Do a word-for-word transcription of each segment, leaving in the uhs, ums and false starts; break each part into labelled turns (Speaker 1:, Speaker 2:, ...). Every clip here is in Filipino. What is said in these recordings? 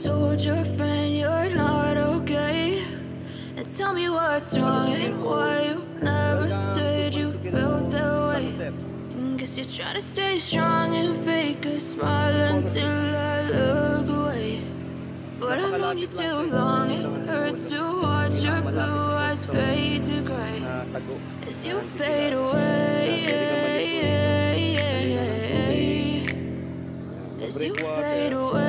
Speaker 1: told your friend you're not okay? And tell me what's wrong and why you never said you felt that way. And guess you're trying to stay strong and fake a smile until I look away. But I've known you too long, it hurts to watch your blue eyes fade to gray as you fade away, as you fade away.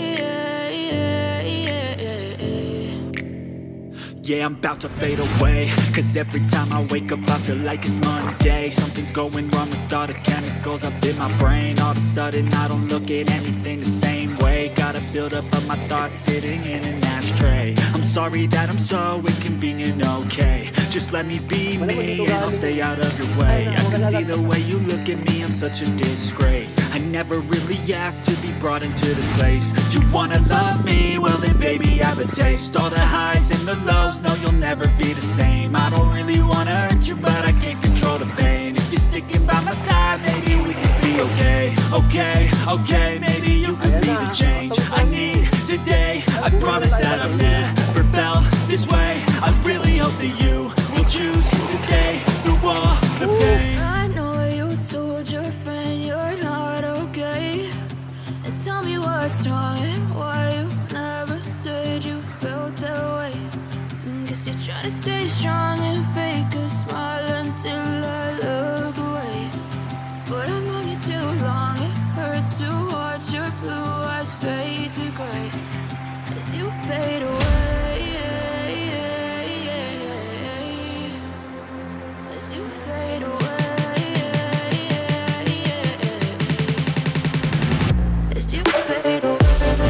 Speaker 2: Yeah, I'm about to fade away, cause every time I wake up I feel like it's Monday. Something's going wrong with all the chemicals up in my brain. All of a sudden I don't look at anything the same way. Got a build up of my thoughts sitting in an ashtray. I'm sorry that I'm so inconvenient, okay? Just let me be me and I'll stay out of your way. I can see the way you look at me, I'm such a disgrace. I never really asked to be brought into this place. You wanna love me? Well then baby have a taste. All the highs and the lows, no you'll never be the same. I don't really wanna hurt you but I can't control the pain. If you're sticking by my side maybe we could be okay. Okay, okay, maybe you could be the change I need today. I promise that I've never felt this way. I really hope that you will choose to stay through all the pain.
Speaker 1: I know you told your friend you're not okay. And tell me what's wrong and why you never said you felt that way. And guess you're trying to stay strong and fake a smile until I look away. But I've known you too long, it hurts to watch your blue eyes fade to gray as you fade away, as you fade away, as you fade away.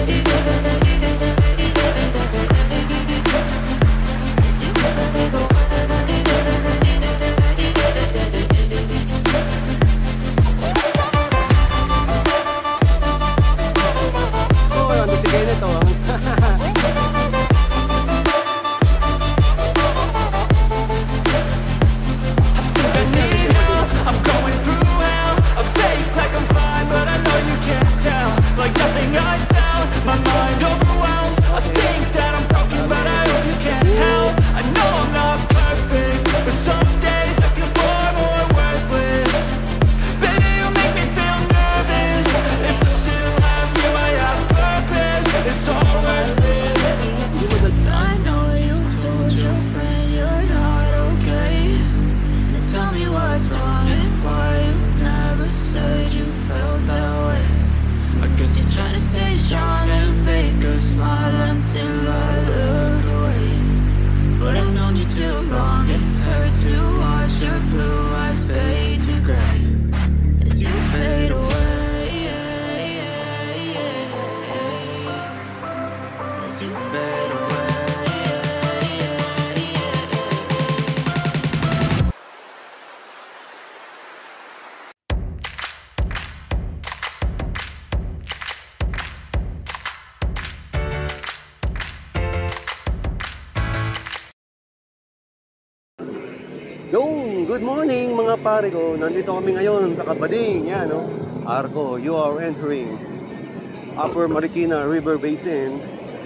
Speaker 3: Yung, good morning mga pare ko. Nandito kami ngayon sa Kabading. Yan, no? Arco, you are entering Upper Marikina River Basin.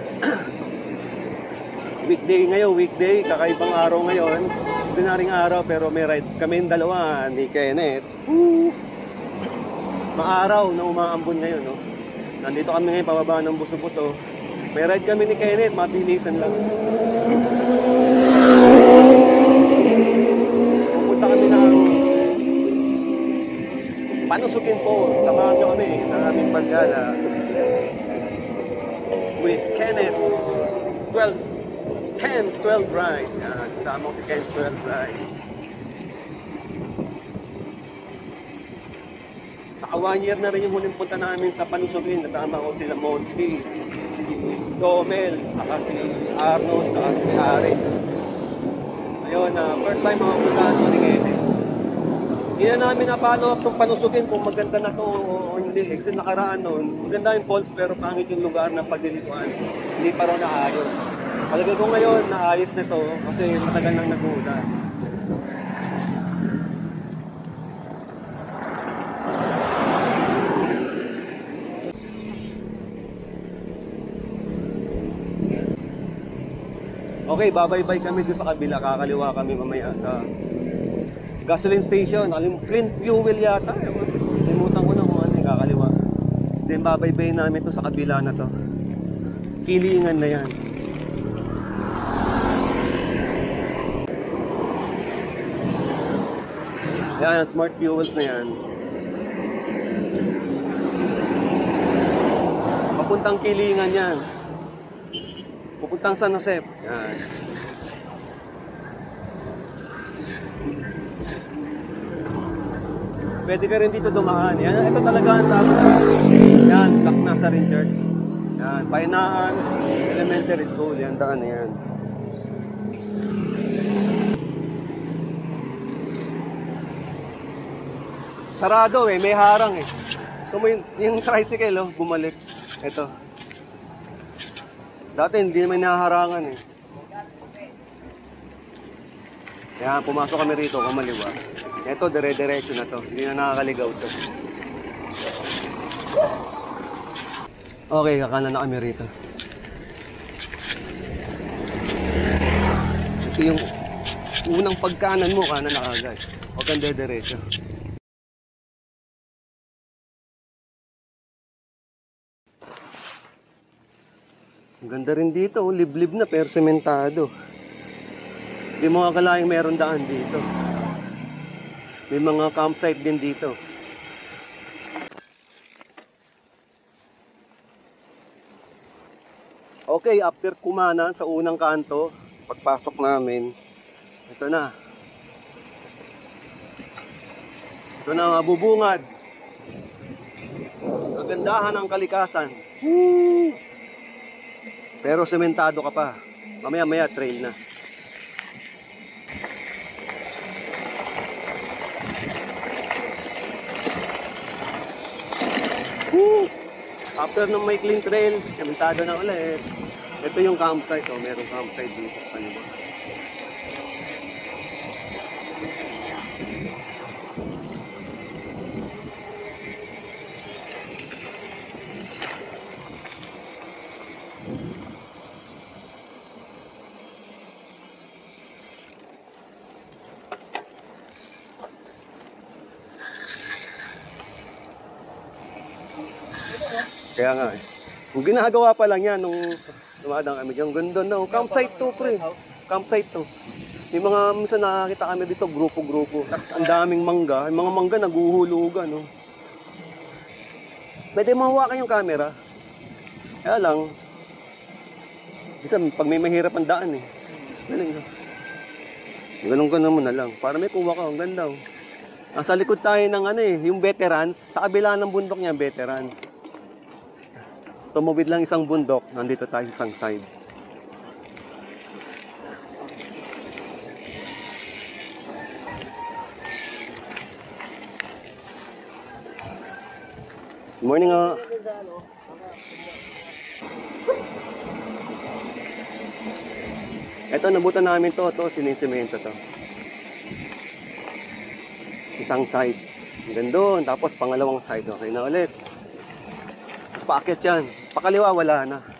Speaker 3: Weekday ngayon, weekday. Kakaibang araw ngayon. Ordinaryong araw pero may ride kami dalawa ni Kenneth. Woo! Maaraw na umaambon ngayon, no? Nandito kami ngayon pababa ng Buso-Buso. May ride kami ni Kenneth, mabilisan lang. Pupunta kami ng Panusukin po. Samahan nyo kami sa aming pagkala with Kenneth twelve Ken's twelve Ride. Yan, kasama ko si Ken's twelve Ride. Saka one year na rin yung huling punta namin sa Panusukin. Kasama ko sila Monski, Domel, saka si Arnold, saka si Aris. Ayun, uh, first time ako punta sa Marikina. Hindi na namin na-follow up itong Panusukin kung maganda na to o hindi. Kasi nakaraan nun, maganda yung falls pero pangit yung lugar ng paglilituan. Hindi pa raw naayos. Talaga ko ngayon, naayos na to kasi matagal nang nag-uulan. Okay, babay-bye kami doon sa kabila. Kakaliwa kami mamaya sa gasoline station. Alim, clean fuel yata. Limutan ko na kung ano yung kakaliwa. Then babay-bye namin to sa kabila na to. Kilingan na yan. Yan, smart fuels na yan. Papuntang Kilingan yan. Papuntang San Jose. Yan. Pwede ka rin dito dumaan. Yan, ito talaga ang tama. Yan, Laknasarin Church. Yan, Painaan Elementary School. Yan, daan na yan. Sarado eh, may harang eh. So, yung, yung tricycle oh, bumalik. Ito. Dati hindi naman naharangan eh. Yan, pumasok kami rito, kumaliwa. Ito, dire-diretso na to. Hindi na nakakaligaw to. Okay, kakanan na kami rito. Ito yung unang pagkanan mo, kanan na kagad. Huwag kang dire-diretso. Ang ganda rin dito, oh. Liblib na pero sementado. Hindi mo akalaing meron daan dito. May mga campsite din dito. Okay, after kumanan sa unang kanto, pagpasok namin, ito na. Ito na, mabubungad. Kagandahan ng kalikasan. Woo! Pero sementado ka pa. Mamaya-maya trail na. Woo! After ng may clean trail, sementado na ulit. Ito yung campsite. Oh, merong campsite dito. Ano ba? Kaya nga eh. Kung ginagawa pa lang yan nung dumadang kami dyan, ganda na. Campsite to, pre. Campsite to. May mga, minsan nakakita kami dito, grupo-grupo. Tapos ang daming mangga. Yung mga mangga naguhulugan, no? Pwede mahawakan yung camera. Kaya lang, minsan pag may mahirap ang daan eh. Ganun ka. Ganun ka naman na lang. Para may kuha ka, ang ganda. Oh. Nasa likod tayo ng ano eh, yung veterans. Sa kabila ng bundok niya, veterans. Tumawid lang isang bundok, nandito tayo isang side. Good morning nga. Ito, nabutan namin to, to, sinisemento to. Isang side. Hanggang doon, tapos pangalawang side, okay na ulit. Paakyat yan. Pakaliwa, wala na.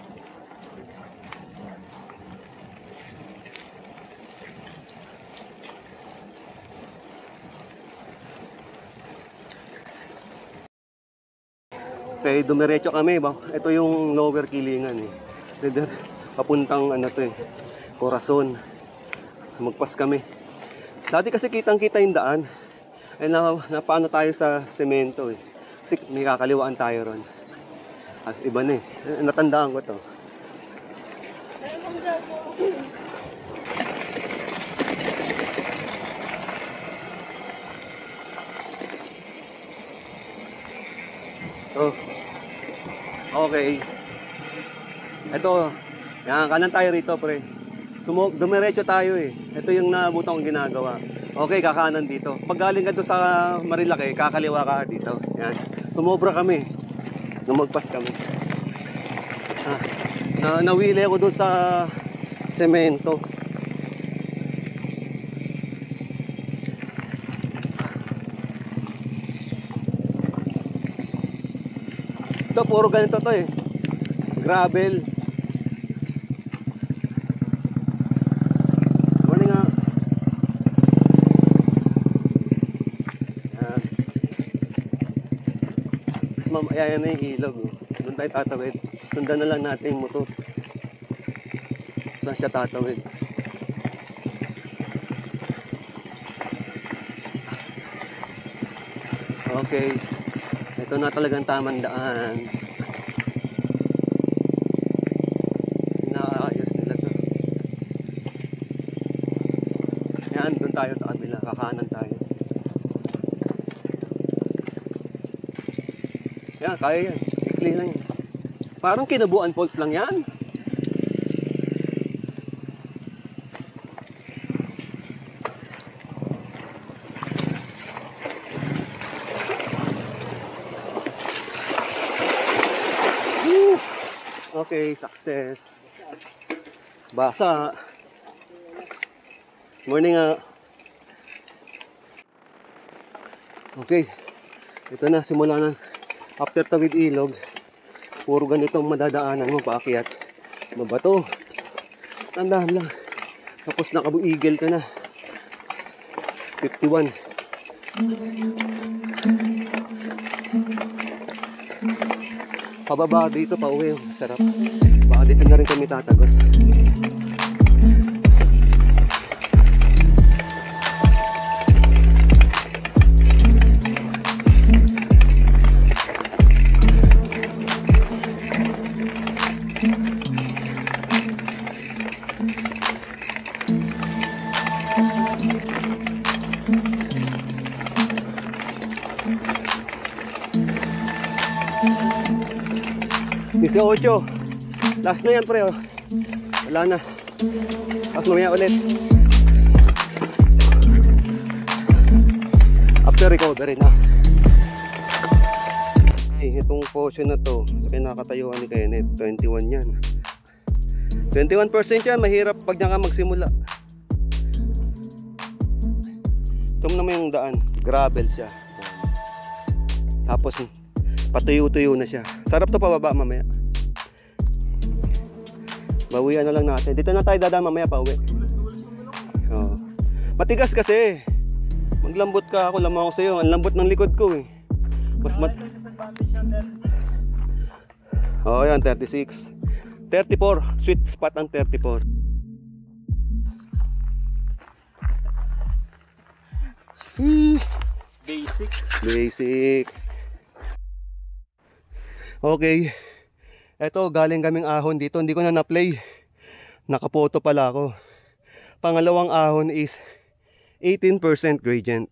Speaker 3: Okay, dumiretso kami. Ito yung lower Kilingan eh. Papuntang ano to eh, Corazon. Magpas kami. Dati kasi kitang-kita yung daan. Ay na, napaano tayo sa semento eh. Kasi may kakaliwaan tayo ron. As iba na eh. Natandaan ko to. Oh. Okay. Ito. Yan, kanan tayo rito, pre. Dumiretso tayo eh. Ito yung naabutan kong ginagawa. Okay, kakanan dito. Pag galing ka doon sa Marilaki, kakaliwa ka dito. Yan. Sumobra kami. Lumagpas kami. Ah, na nawili ako doon sa semento. Ito puro ganito to eh. Gravel. mamaya na yung ilog. Eh. Doon tayo tatawid. Sundan na lang natin yung motor. Saan siya tatawid? Okay. Ito na talagang tamang daan. Inaayos nila to. Yan, doon tayo sa kabila. Kakanan tayo. Yan, kaya yan. Ikli lang yan. Parang Kinabuan Falls lang yan. Woo! Okay, success. Basa. Morning nga. Okay. Ito na, simula na. After tawid ilog, puro ganitong madadaanan mo paakyat. Mabato. Tandaan lang. Tapos nakabuigil ka na. fifty-one. Pababa dito, pauwi. Sarap. Baka dito na rin kami tatagos. eighteen. Last na yan pre oh. Wala na. Tapos mamaya ulit. After recovery na. Eh, itong portion na to sa kinakatayuan ni Kenneth, twenty-one yan. twenty-one percent yan, mahirap pag niya ka magsimula. Ito naman yung daan, gravel siya. Tapos patuyo-tuyo na siya. Sarap to pababa mamaya. Bawian na lang natin. Dito na tayo dadaan mamaya pa uwi. Oh. Matigas kasi. Maglambot ka, ako lamang ako sa'yo. Ang lambot ng likod ko eh. Mas mat... Oh yan, thirty-six. thirty-four. Sweet spot ang thirty-four. Hmm. Basic. Basic. Okay. Eto, galing kaming ahon dito. Hindi ko na na-play. Nakapoto pala ako. Pangalawang ahon is eighteen percent gradient.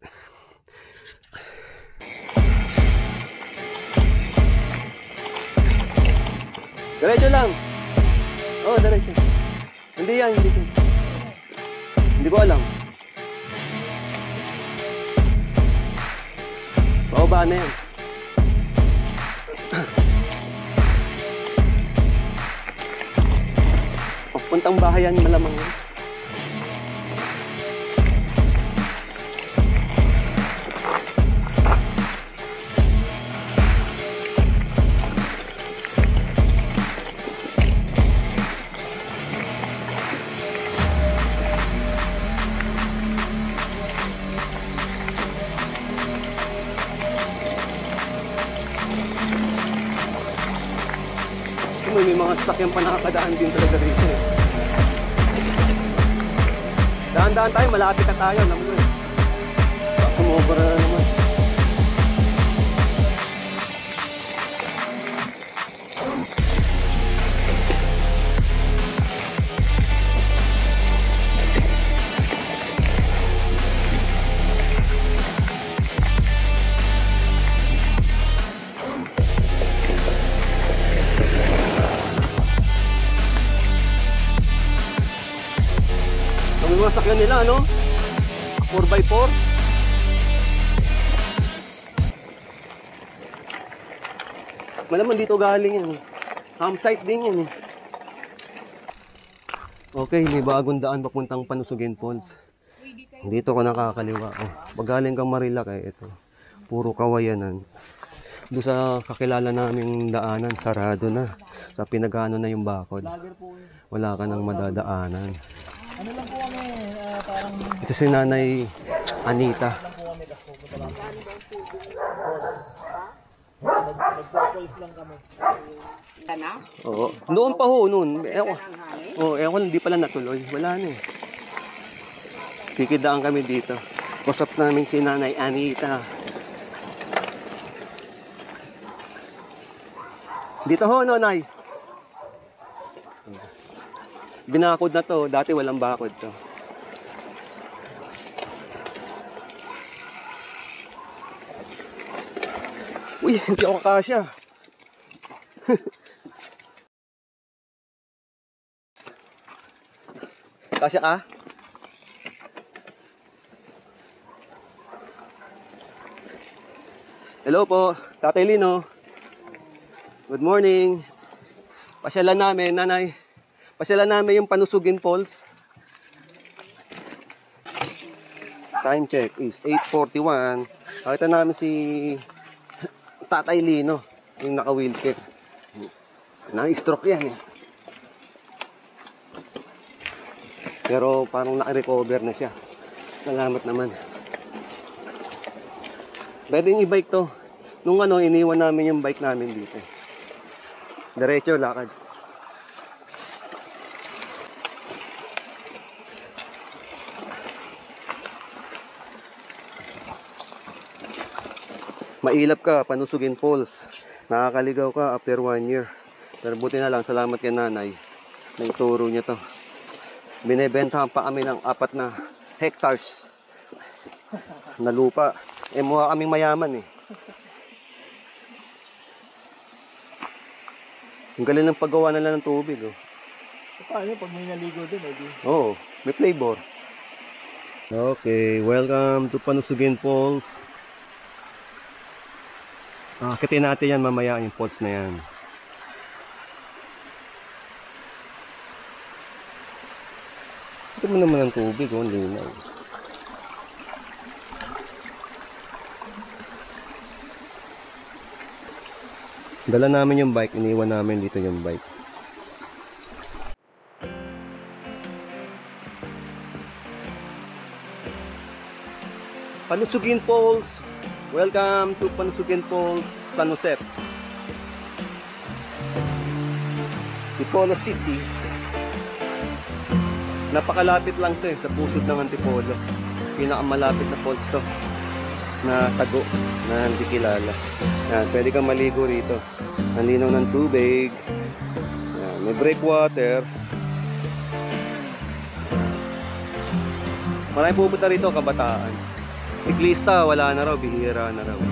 Speaker 3: Diretso lang. Oh, diretso. Hindi yan, hindi yan. Hindi ko alam. Bababa na yan. Puntang bahayan malamang yun. May mga sasakyan pa nakakadaan din talaga dito eh. Daan-daan tayo, malapit na tayo. Naman eh. Kumobra na naman. Ang mga sakyan nila, ano? four by four. Malaman dito galing yan. Campsite din yan. Okay, may bagong daan papuntang Panusugin Falls. Dito ko nakakaliwa. Oh, pag galing kang Marilac eh, ito. Puro kawayanan. Doon sa kakilala naming daanan, sarado na. Sa pinagano na yung bakod. Wala ka nang madadaanan.
Speaker 4: Ano lang po kami, uh, parang...
Speaker 3: Ito si Nanay Anita.
Speaker 4: Ano lang po kami, Nag-purples lang kami.
Speaker 3: Oo. Noon pa ho, noon. Ewan. Oo, ewan, hindi pala natuloy. Wala na eh. Kikidaan kami dito. Kusap namin si Nanay Anita. Dito ho, Nanay. Binakod na to. Dati walang bakod to. Uy, hindi ako kasya. Kasya ka? Hello po, Tatay Lino. Good morning. Pasyalan namin, Nanay. Pasyalan namin yung Panusugin Falls. Time check is eight forty-one. Nakita namin si Tatay Lino, yung naka-wheelchair. Na-stroke yan eh. Pero parang naka-recover na siya. Salamat naman. Pwedeng i-bike to. Nung ano, iniwan namin yung bike namin dito. Diretso, lakad. Mailap ka, Panusugin Falls. Nakakaligaw ka after one year. Pero buti na lang, salamat kay Nanay na ituro niya to. Binebentahan pa kami ng apat na hectares na lupa. Eh, mukha kaming mayaman eh. Ang galing ng paggawa na lang ng tubig oh.
Speaker 4: Paano pag may naligo din? Eh,
Speaker 3: Oo, oh, may flavor. Okay, welcome to Panusugin Falls. Akitin natin yan mamaya, yung falls na yan. Ito mo naman ang tubig oh, linaw. Dala namin yung bike, iniwan namin dito yung bike. Panusugin Falls. Welcome to Panusugin Falls, San Jose. Antipolo City. Napakalapit lang to eh, sa pusod ng Antipolo. Pinakamalapit na falls to na tago na hindi kilala. Yan, pwede kang maligo rito. Ang linaw ng tubig. Yan, may breakwater. Marami pupunta rito, kabataan. Siklista, wala na raw, bihira na raw.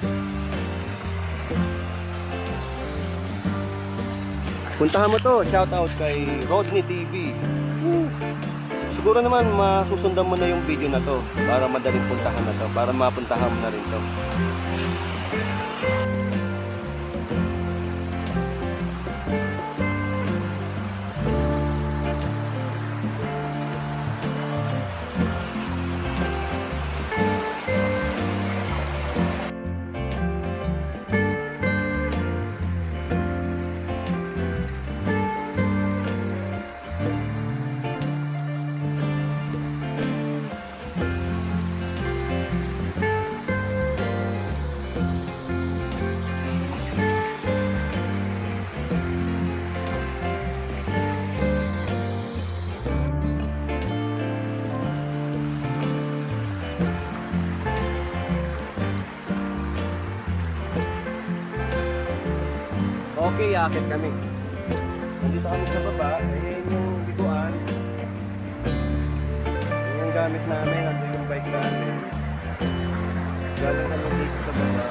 Speaker 3: Puntahan mo to, shout out kay Rodney T V. Woo. Siguro naman masusundan mo na yung video na to para madaling puntahan na to, para mapuntahan mo na rin to. Okay, akit kami. Nandito kami sa baba. Ayan yung biguan. Ayan yung gamit namin. Nandito yung bike namin. Galing na yung dito sa baba.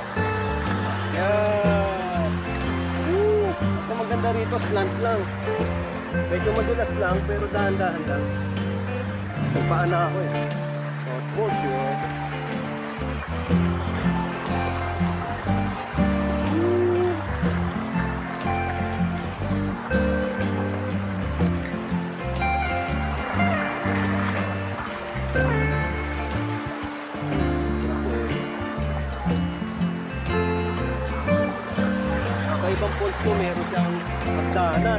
Speaker 3: Yan! Woo! Ang maganda rito, slant lang. Medyo madulas lang, pero dahan-dahan lang. Nagpaan na ako eh. Of course, yun. Ibang falls ko meron siyang magdaanan.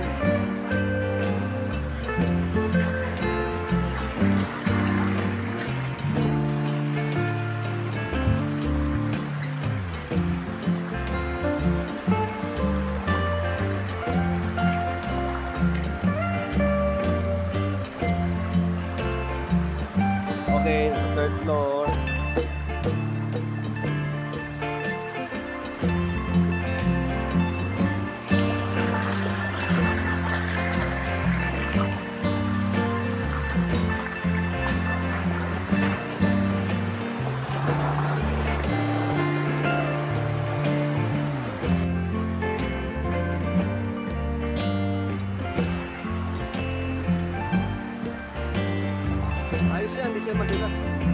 Speaker 3: yung madulas.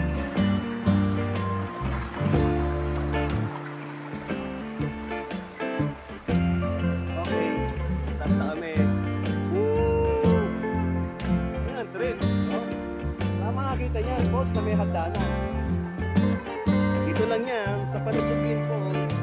Speaker 3: Okay, start na kami. Woo! Yan, trip. Oh. Ah, makakita niyan, boats na may hagdanan. Dito lang yan, sa Panusugin Falls.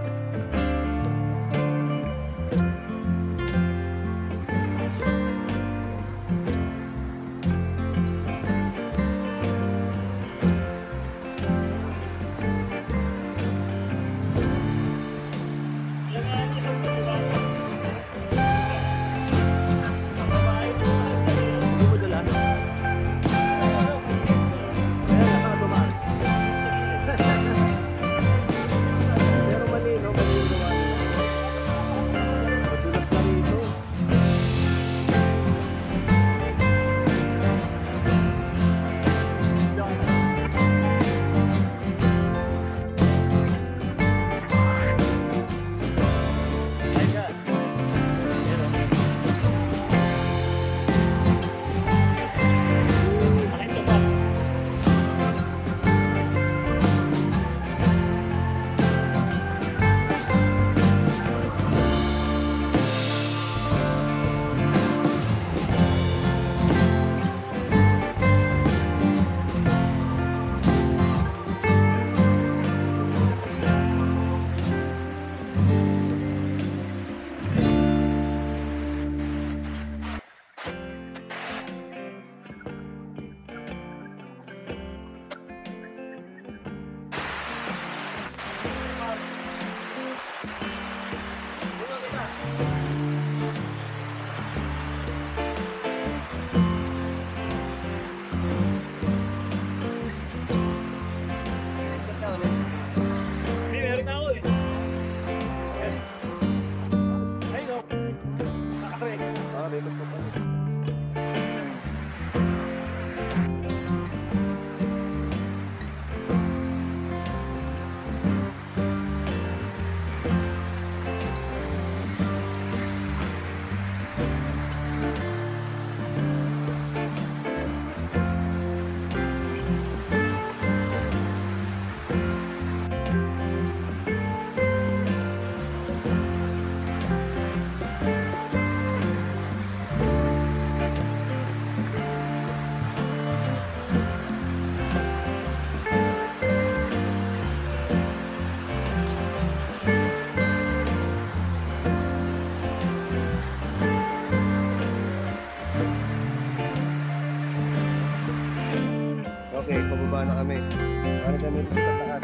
Speaker 3: Okay, pababa na kami. Para kami sa taas.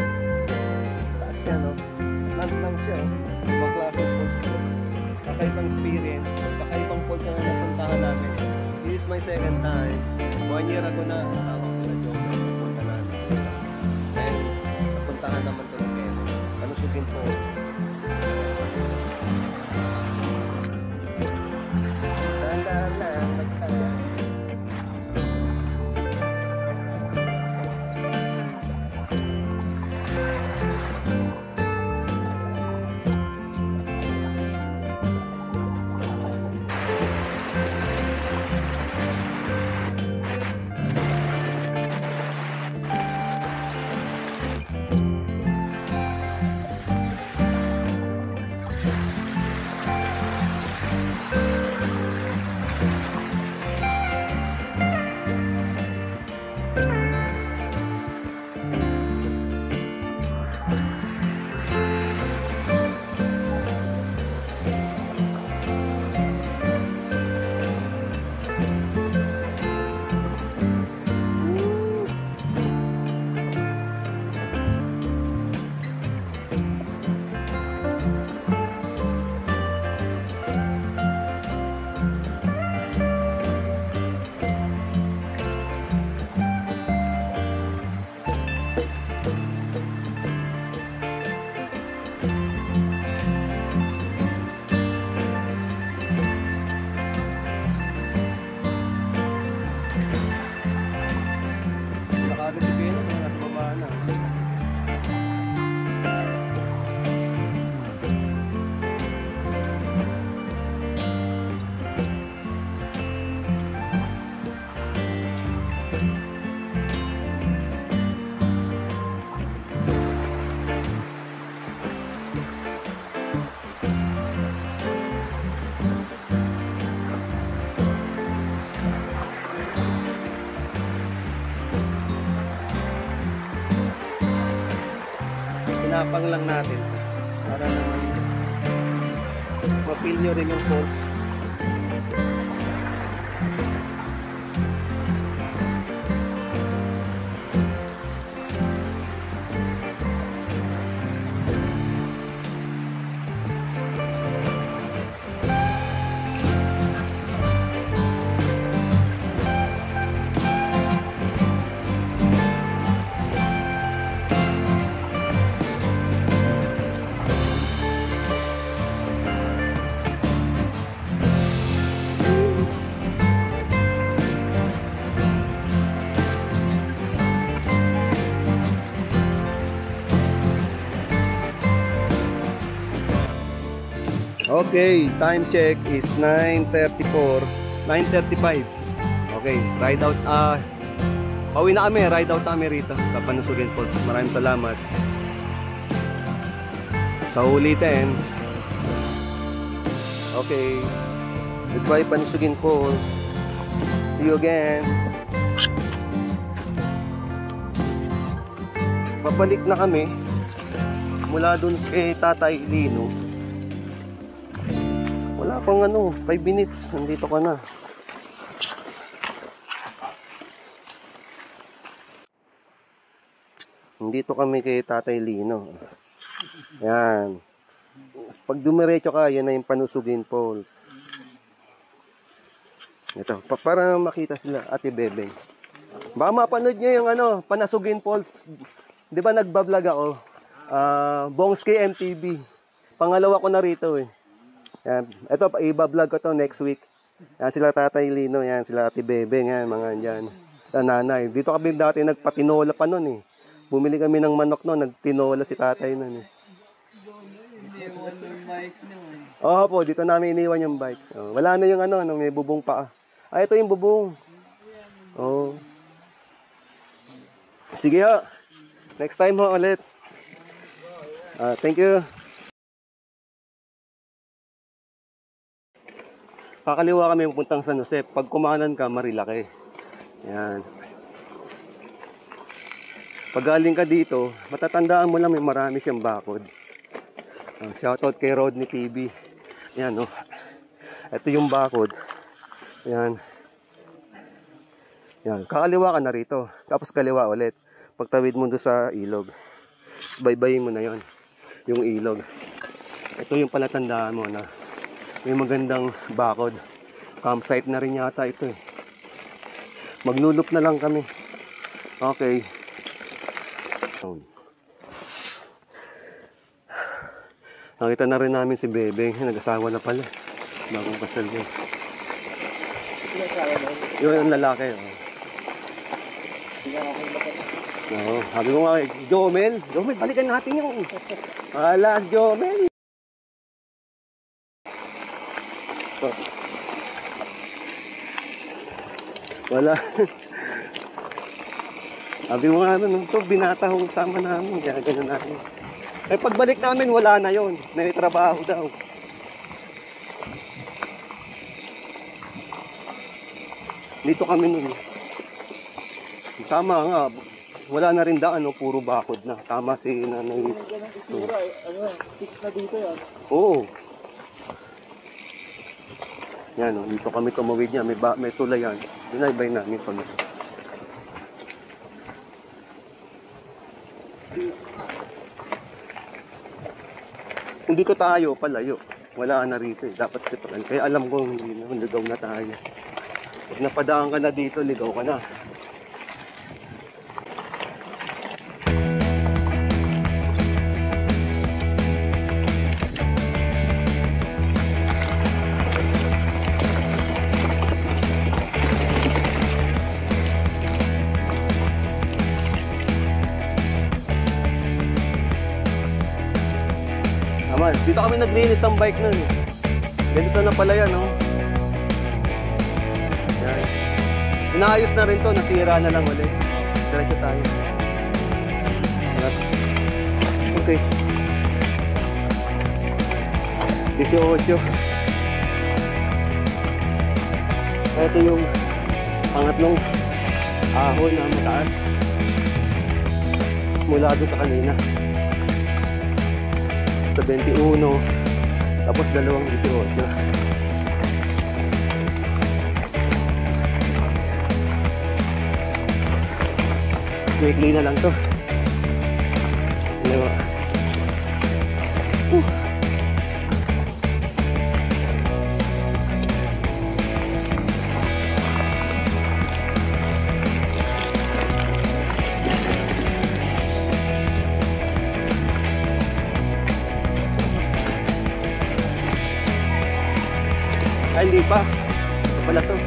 Speaker 3: Taas siya, no? Slant lang siya, oh. Mga klaseng falls ko. Kakaibang experience. Kakaibang falls na napuntahan namin. This is my second time. One year ago na. Tawag ko na joke. Napunta namin. And napuntahan naman ito ng Quezon. Panusugin Falls. Dahan-dahan lang. Nagtahan. Tinapang lang natin para naman ma-feel nyo rin yung falls. Okay, time check is nine thirty-four, nine thirty-five. Okay, ride out, ah, uh, pauwi na kami, ride out na kami rito sa Panusugin Falls. Maraming salamat. Sa ulitin. Okay, goodbye Panusugin Falls. See you again. Papalik na kami mula dun kay Tatay Lino. Wala pang ano, five minutes, nandito ka na. Nandito kami kay Tatay Lino. Yan. Pag dumiretso ka, yan na yung Panusugin Falls. Ito, pa para makita sila, Ate Bebeng. Baka mapanood nyo yung ano, Panusugin Falls. Di ba nagbablog ako? Uh, Bongski M T V. Pangalawa ko na rito eh. Yan. Ito, iba-vlog ko to next week. Yan sila Tatay Lino, yan sila Ate Bebeng, yan mga dyan. Nanay. Dito kami dati nagpatinola pa nun eh. Bumili kami ng manok nun, nagtinola si Tatay nun eh.
Speaker 4: Iniwan yung bike naman.
Speaker 3: Oo po, dito namin iniwan yung bike. Oh, wala na yung ano, no, may bubong pa. Ah, ito yung bubong. Oh. Sige ho. Next time ho ulit. Ah, thank you. Kakaliwa kami pupuntang San Jose. Pag kumanan ka, Marilaki. Yan. Pag galing ka dito, matatandaan mo lang may marami siyang bakod. Uh, shoutout kay Rodney T V. Yan, no. Ito yung bakod. Yan. Yan. Kakaliwa ka na rito. Tapos kaliwa ulit. Pagtawid mo doon sa ilog. Baybayin mo na yon yung ilog. Ito yung palatandaan mo na may magandang bakod. Campsite na rin yata ito eh. Maglulup na lang kami. Okay. Nakita na rin namin si Bebeng. Nag-asawa na pala. Bagong kasal yun. Yun yung lalaki. Oh. Oo. Sabi ko nga, Jomel. Jomel, balikan natin yung. Alas, Jomel. Wala. Sabi mo nga ano, ito binata ho sama namin, kaya gano'n namin. Eh pagbalik namin wala na yon, may trabaho daw. Dito kami nun. Sama nga, wala na rin daan, no? Puro bakod na. Tama si nanay.
Speaker 4: Ano, fix na dito yan.
Speaker 3: Oo. Yan, no? Dito kami tumawid niya, may, ba may tulay yan. Dinaybay namin pag kung dito tayo, palayo. Wala na rito eh. Dapat siparan. Kaya alam ko, hindi na, ligaw na tayo. Pag napadaan ka na dito, ligaw ka na. Dito kami naglinis ng bike nun. Ganito na pala yan, no? Yan. Inaayos na rin to, nasira na lang ulit. Diretso tayo. Okay. eighteen. Ito yung pangatlong ahon na mataas. Mula doon sa kanina. sa twenty-one, tapos dalawang eighteen. Maikli na lang to. Dalawa. Uh. Ay, hindi pa. Ito pala to.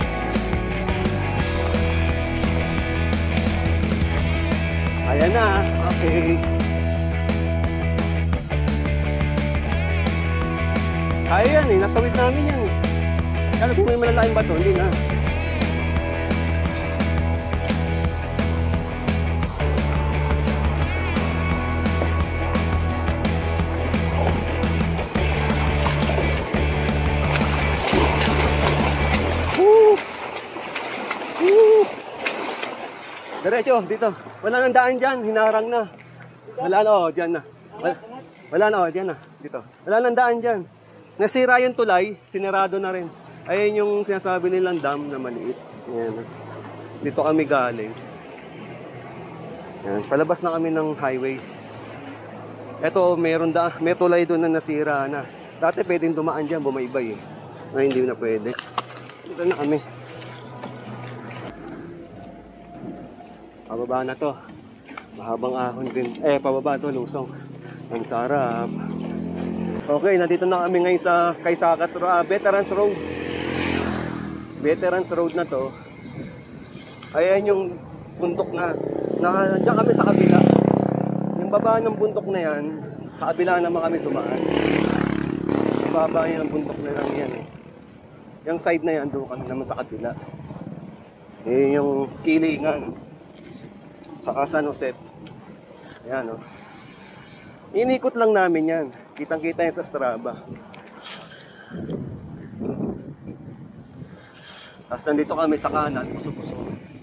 Speaker 3: Ayan na. Okay. Kaya yan eh. Natawid namin yan. Kaya kung may malalaking bato, hindi na. Diretso, dito. Wala nang daan dyan, hinarang na. Wala na, oh, dyan na. Wala, wala na, oh, dyan na. Dito. Wala nang daan dyan. Nasira yung tulay, sinarado na rin. Ayun yung sinasabi nilang dam na maliit. Ayan. Dito kami galing. Ayan. Palabas na kami ng highway. Ito, meron da, may tulay doon na nasira na. Dati pwedeng dumaan dyan, bumaybay eh. Ay, hindi na pwede. Dito na kami. Pababa na to. Mahabang ahon din. Eh, pababa to, lusong. Ang sarap. Okay, nandito na kami ngayon sa Kaisaka uh, Veterans Road. Veterans Road na to. Ayan yung bundok na. Nandiyan kami sa kabila. Yung baba ng bundok na yan, sa kabila naman kami tumaan. Yung baba yan, ang bundok na lang yan. Yung side na yan, doon kami naman sa kabila. Eh, yung kilingan. Saka San Jose. Ayan o. Oh. Inikot lang namin yan. Kitang kita yan sa Strava. Tapos nandito kami sa kanan. Puso-puso.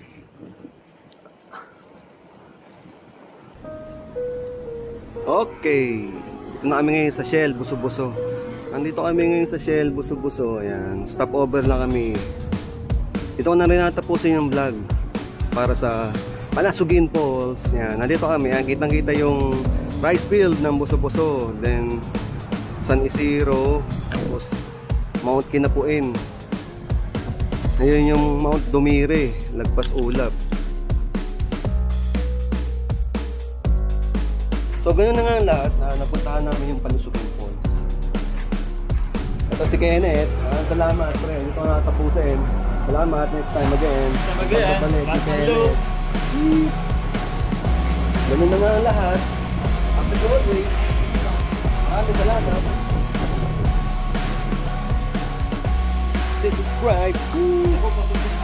Speaker 3: Okay. Dito na kami ngayon sa Shell. Buso-buso. Nandito kami ngayon sa Shell. Buso-buso. Ayan. Stop over lang kami. Dito ko na rin natapusin yung vlog. Para sa Panasugin Falls. Yan, nandito kami. Yan, kitang-kita yung rice field ng Buso-Buso. Then San Isidro, tapos Mount Kinapuin. Ayun yung Mount Dumire, Lagpas Ulap. So ganoon na nga lahat. Na napuntahan namin yung Panasugin Falls. Ito si Kenneth. Ah, salamat, pre. Dito ko natapusin. Salamat. Next time again.
Speaker 4: Next time again.
Speaker 3: Hmm. Ganun na nga lahat. After the always, maraming salamat. Please subscribe.